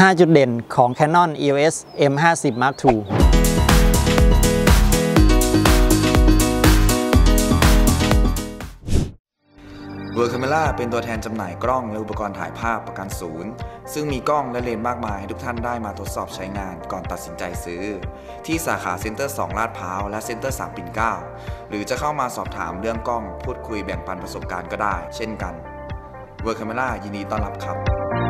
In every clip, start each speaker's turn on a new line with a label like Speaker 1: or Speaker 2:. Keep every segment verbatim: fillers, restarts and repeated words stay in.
Speaker 1: ห้า จุดเด่นของ Canon อี โอ เอส เอ็ม ห้าสิบ มาร์ค ทู
Speaker 2: World Camera เป็นตัวแทนจำหน่ายกล้องและอุปกรณ์ถ่ายภาพประกันศูนย์ซึ่งมีกล้องและเลนส์มากมายให้ทุกท่านได้มาทดสอบใช้งานก่อนตัดสินใจซื้อที่สาขาเซ็นเตอร์ สอง ลาดพร้าวและเซ็นเตอร์ สาม ปิ่นเกล้าหรือจะเข้ามาสอบถามเรื่องกล้องพูดคุยแบ่งปันประสบการณ์ก็ได้เช่นกัน World Camera ยินดีต้อนรับครับ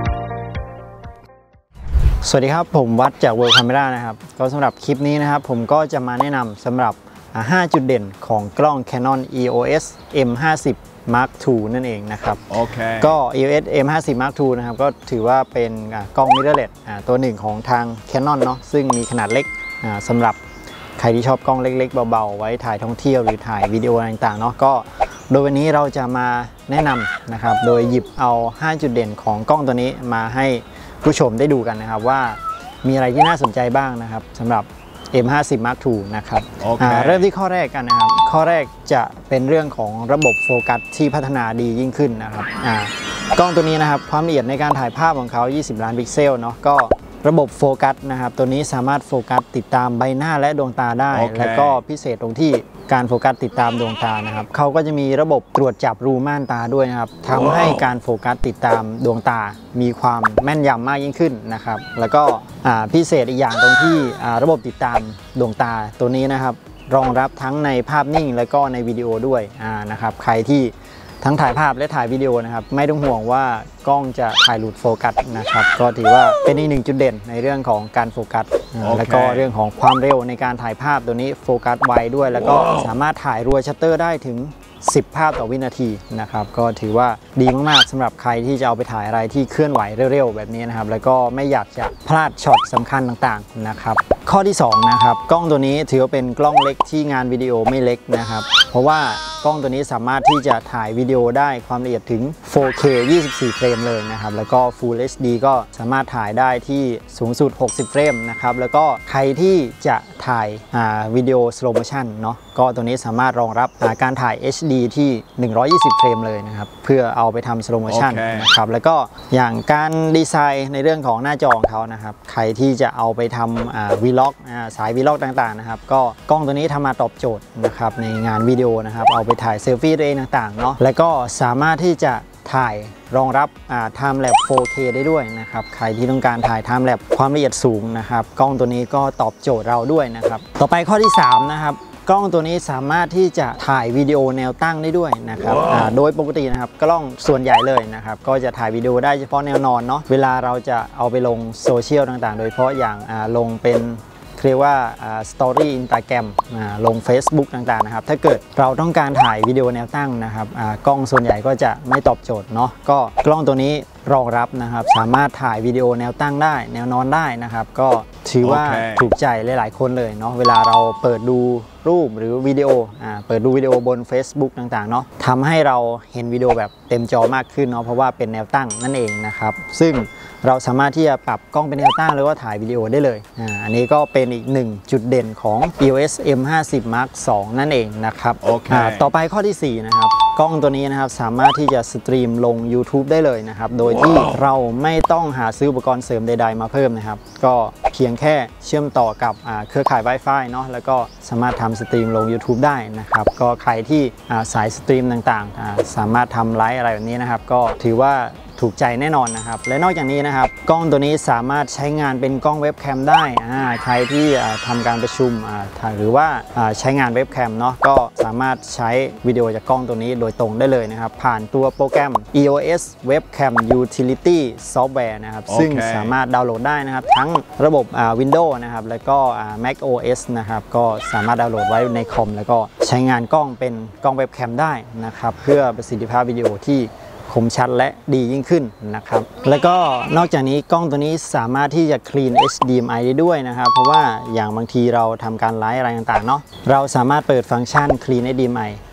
Speaker 1: สวัสดีครับผมวัดจาก World Camera นะครับก็สำหรับคลิปนี้นะครับผมก็จะมาแนะนำสำหรับห้าจุดเด่นของกล้อง Canon อี โอ เอส เอ็ม ห้าสิบ มาร์ค ทู นั่นเองนะครับ
Speaker 3: okay.
Speaker 1: ก็ อี โอ เอส เอ็ม ห้าสิบ มาร์ค ทู นะครับก็ถือว่าเป็นกล้อง mirrorless ตัวหนึ่งของทาง Canon เนาะซึ่งมีขนาดเล็กสำหรับใครที่ชอบกล้องเล็กๆเบาๆไว้ถ่ายท่องเที่ยวหรือถ่ายวิดีโอต่างๆเนาะก็โดยวันนี้เราจะมาแนะนำนะครับโดยหยิบเอาห้าจุดเด่นของกล้องตัวนี้มาให้ผู้ชมได้ดูกันนะครับว่ามีอะไรที่น่าสนใจบ้างนะครับสำหรับ เอ็ม ห้าสิบ มาร์ค ทู นะครับ
Speaker 3: okay.
Speaker 1: เริ่มที่ข้อแรกกันนะครับข้อแรกจะเป็นเรื่องของระบบโฟกัสที่พัฒนาดียิ่งขึ้นนะครับกล้องตัวนี้นะครับความละเอียดในการถ่ายภาพของเขายี่สิบล้านพิกเซลเนาะก็ระบบโฟกัสนะครับตัวนี้สามารถโฟกัสติดตามใบหน้าและดวงตาได้ okay. และก็พิเศษตรงที่การโฟกัสติดตามดวงตานะครับเขาก็จะมีระบบตรวจจับรูม่านตาด้วยนะครับทำให้การโฟกัสติดตามดวงตามีความแม่นยำมากยิ่งขึ้นนะครับแล้วก็พิเศษอีกอย่างตรงที่ระบบติดตามดวงตาตัวนี้นะครับรองรับทั้งในภาพนิ่งและก็ในวิดีโอด้วยนะครับใครที่ทั้งถ่ายภาพและถ่ายวิดีโอนะครับไม่ต้องห่วงว่ากล้องจะถ่ายหลุดโฟกัสนะครับก็ถือว่าเป็นอีกหนึ่งจุดเด่นในเรื่องของการโฟกัส okay. แล้วก็เรื่องของความเร็วในการถ่ายภาพตัวนี้โฟกัสไวด้วยแล้วก็ wow. สามารถถ่ายรัวชัตเตอร์ได้ถึงสิบภาพต่อวินาทีนะครับก็ถือว่าดีมากๆสำหรับใครที่จะเอาไปถ่ายอะไรที่เคลื่อนไหวเร็วๆแบบนี้นะครับแล้วก็ไม่อยากจะพลาดช็อตสำคัญต่างๆนะครับข้อที่สองนะครับกล้องตัวนี้ถือว่าเป็นกล้องเล็กที่งานวิดีโอไม่เล็กนะครับเพราะว่ากล้องตัวนี้สามารถที่จะถ่ายวิดีโอได้ความละเอียดถึง โฟร์เค ยี่สิบสี่เฟรมเลยนะครับแล้วก็ Full เอช ดี ก็สามารถถ่ายได้ที่สูงสุดหกสิบเฟรมนะครับแล้วก็ใครที่จะถ่ายวิดีโอ slow motion เนาะก็ตัวนี้สามารถรองรับการถ่าย เอช ดี ที่หนึ่งร้อยยี่สิบเฟรมเลยนะครับเพื่อเอาไปทำ slow motion นะครับแล้วก็อย่างการดีไซน์ในเรื่องของหน้าจอของเขานะครับใครที่จะเอาไปทำวีล็อกสายวีล็อกต่างๆนะครับก็กล้องตัวนี้ทำมาตอบโจทย์นะครับในงานวิดีโอนะครับเอาไปถ่ายเซลฟี่ตัวเองต่างๆเนาะแล้วก็สามารถที่จะถ่ายรองรับ Time Lapse โฟร์เค ได้ด้วยนะครับใครที่ต้องการถ่าย Time Lapse ความละเอียดสูงนะครับกล้องตัวนี้ก็ตอบโจทย์เราด้วยนะครับต่อไปข้อที่สามนะครับกล้องตัวนี้สามารถที่จะถ่ายวิดีโอแนวตั้งได้ด้วยนะครับ wow. โดยปกตินะครับกล้องส่วนใหญ่เลยนะครับก็จะถ่ายวิดีโอได้เฉพาะแนวนอนเนาะเวลาเราจะเอาไปลงโซเชียลต่างๆโดยเฉพาะอย่างลงเป็นเรียกว่าสตอรี่อินสตาแกรมลง Facebook ต่างๆนะครับถ้าเกิดเราต้องการถ่ายวิดีโอแนวตั้งนะครับกล้องส่วนใหญ่ก็จะไม่ตอบโจทย์เนาะก็กล้องตัวนี้รองรับนะครับสามารถถ่ายวิดีโอแนวตั้งได้แนวนอนได้นะครับก็ถือว่า okay. ถูกใจหลายๆคนเลยเนาะเวลาเราเปิดดูรูปหรือวิดีโอเปิดดูวิดีโอบน Facebook ต่างๆเนาะทำให้เราเห็นวิดีโอแบบเต็มจอมากขึ้นเนาะเพราะว่าเป็นแนวตั้งนั่นเองนะครับซึ่งเราสามารถที่จะปรับกล้องเป็นแนวตั้งหรือว่าถ่ายวิดีโอได้เลยอ่าอันนี้ก็เป็นอีกหนึ่งจุดเด่นของ อี โอ เอส เอ็ม ห้าสิบ มาร์ค ทู นั่นเองนะครับ
Speaker 3: okay.
Speaker 1: ต่อไปข้อที่สี่นะครับกล้องตัวนี้นะครับสามารถที่จะสตรีมลง YouTube ได้เลยนะครับโดยที่ wow. เราไม่ต้องหาซื้ออุปกรณ์เสริมใดๆมาเพิ่มนะครับก็เพียงแค่เชื่อมต่อกับเครือข่าย Wi-Fi เนาะแล้วก็สามารถทำสตรีมลง YouTube ได้นะครับก็ใครที่สายสตรีมต่างๆสามารถทำไลฟ์อะไรแบบนี้นะครับก็ถือว่าถูกใจแน่นอนนะครับและนอกจากนี้นะครับกล้องตัวนี้สามารถใช้งานเป็นกล้องเว็บแคมได้ใครที่ทำการประชุมหรือว่าใช้งานเว็บแคมเนาะก็สามารถใช้วิดีโอจากกล้องตัวนี้โดยตรงได้เลยนะครับผ่านตัวโปรแกรม อี โอ เอส Webcam Utility Software นะครับ okay. ซึ่งสามารถดาวน์โหลดได้นะครับทั้งระบบ Windows นะครับแล้วก็ Mac โอ เอส นะครับก็สามารถดาวน์โหลดไว้ในคอมแล้วก็ใช้งานกล้องเป็นกล้องเว็บแคมได้นะครับเพื่อประสิทธิภาพวิดีโอที่คมชัดและดียิ่งขึ้นนะครับแล้วก็นอกจากนี้กล้องตัวนี้สามารถที่จะ Clean เอช ดี เอ็ม ไอ ได้ด้วยนะครับเพราะว่าอย่างบางทีเราทำการไลฟ์อะไรต่างๆเนาะเราสามารถเปิดฟังก์ชัน Clean เอช ดี เอ็ม ไอ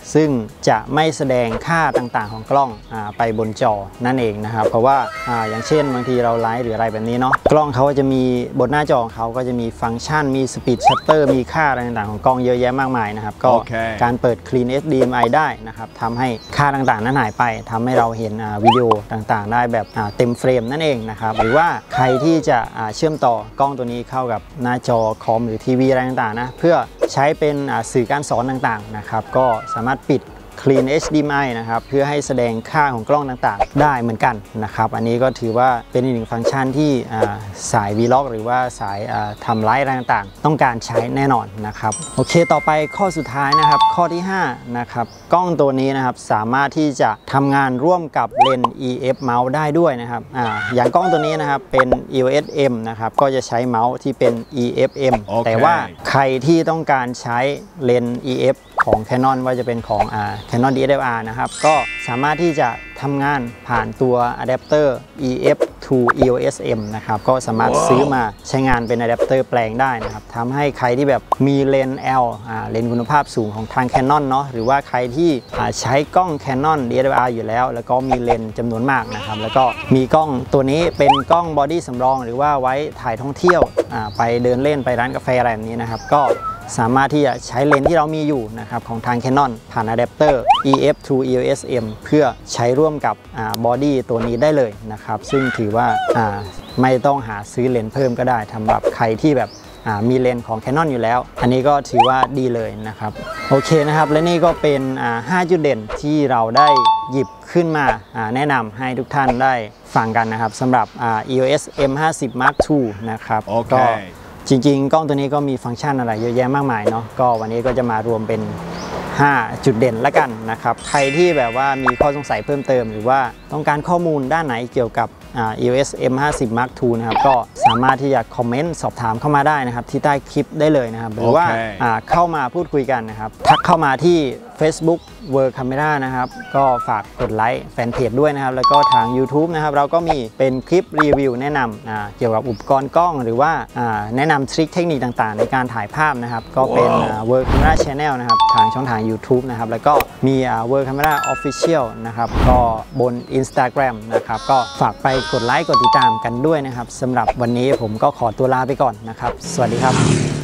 Speaker 1: ซึ่งจะไม่แสดงค่าต่างๆของกล้องอ่าไปบนจอนั่นเองนะครับเพราะว่าอ่าอย่างเช่นบางทีเราไลฟ์หรืออะไรแบบนี้เนาะกล้องเขาก็จะมีบนหน้าจอของเขาก็จะมีฟังก์ชันมีสปีดชัตเตอร์มีค่าอะไรต่างๆของกล้องเยอะแยะมากมายนะครับก็
Speaker 3: okay.
Speaker 1: การเปิด Clean เอช ดี เอ็ม ไอ ได้นะครับทำให้ค่าต่างๆนั้นหายไปทำให้เราเห็นวิดีโอต่างๆได้แบบเต็มเฟรมนั่นเองนะครับหรือว่าใครที่จะเชื่อมต่อกล้องตัวนี้เข้ากับหน้าจอคอมหรือทีวีอะไรต่างๆนะเพื่อใช้เป็นสื่อการสอนต่างๆนะครับก็สามารถปิด Clean เอช ดี เอ็ม ไอ นะครับเพื่อให้แสดงค่าของกล้องต่างๆได้เหมือนกันนะครับอันนี้ก็ถือว่าเป็นอีกหนึ่งฟังก์ชันที่สาย Vlog หรือว่าสายทำไลฟ์อะไรต่างๆต้องการใช้แน่นอนนะครับโอเคต่อไปข้อสุดท้ายนะครับข้อที่ห้านะครับกล้องตัวนี้นะครับสามารถที่จะทำงานร่วมกับเลนส์ อี เอฟ เมาส์ได้ด้วยนะครับ อ, อย่างกล้องตัวนี้นะครับเป็น อี โอ เอส เอ็ม นะครับก็จะใช้เมาส์ที่เป็น อี เอฟ เอ็ม
Speaker 3: okay.
Speaker 1: แต่ว่าใครที่ต้องการใช้เลนส์ อี เอฟ ของ Canon ว่าจะเป็นของอ่า Canon ดี เอส แอล อาร์ นะครับก็สามารถที่จะทำงานผ่านตัวอะแดปเตอร์ อี เอฟ ทู อี โอ เอส เอ็ม นะครับก็สามารถ wow. ซื้อมาใช้งานเป็นอะแดปเตอร์แปลงได้นะครับทำให้ใครที่แบบมีเลนส์ L อ่าเลนส์คุณภาพสูงของทาง Canon เนาะหรือว่าใครที่ใช้กล้อง Canon ดี เอส แอล อาร์ อยู่แล้วแล้วก็มีเลนส์จำนวนมากนะครับแล้วก็มีกล้องตัวนี้เป็นกล้องบอดี้สำรองหรือว่าไว้ถ่ายท่องเที่ยวไปเดินเล่นไปร้านกาแฟอะไรแบบนี้นะครับก็สามารถที่จะใช้เลนส์ที่เรามีอยู่นะครับของทาง Canon ผ่านอะแดปเตอร์ อี เอฟ ทู อี โอ เอส เอ็ม เพื่อใช้ร่วมกับบอดี้ตัวนี้ได้เลยนะครับซึ่งถือว่าไม่ต้องหาซื้อเลนส์เพิ่มก็ได้สำหรับใครที่แบบมีเลนส์ของ Canon อยู่แล้วอันนี้ก็ถือว่าดีเลยนะครับโอเคนะครับและนี่ก็เป็นห้าจุดเด่นที่เราได้หยิบขึ้นมาแนะนำให้ทุกท่านได้ฟังกันนะครับสำหรับ อี โอ เอส เอ็ม ห้าสิบ มาร์ค ทู นะครับ
Speaker 3: okay.
Speaker 1: ก็จริงๆกล้องตัวนี้ก็มีฟังก์ชันอะไรเยอะแยะมากมายเนาะก็วันนี้ก็จะมารวมเป็นห้าจุดเด่นละกันนะครับใครที่แบบว่ามีข้อสงสัยเพิ่มเติมหรือว่าต้องการข้อมูลด้านไหนเกี่ยวกับ อี โอ เอส เอ็ม ห้าสิบ มาร์ค ทู นะครับก็สามารถที่จะคอมเมนต์สอบถามเข้ามาได้นะครับที่ใต้คลิปได้เลยนะครับหรือว่า
Speaker 3: okay.
Speaker 1: เข้ามาพูดคุยกันนะครับทักเข้ามาที่ Facebook World Camera นะครับก็ฝากกดไลค์แฟนเพจด้วยนะครับแล้วก็ทาง YouTube นะครับเราก็มีเป็นคลิปรีวิวแนะนำเกี่ยวกับอุปกรณ์กล้องหรือว่าแนะนำทริคเทคนิคต่างๆในการถ่ายภาพนะครับก็เป็น wow. World Camera Channel นะครับทางช่องทาง YouTube นะครับแล้วก็มี World Camera Official นะครับก็บน Instagram นะครับก็ฝากไปกดไลค์กดติดตามกันด้วยนะครับสำหรับวันนี้ผมก็ขอตัวลาไปก่อนนะครับสวัสดีครับ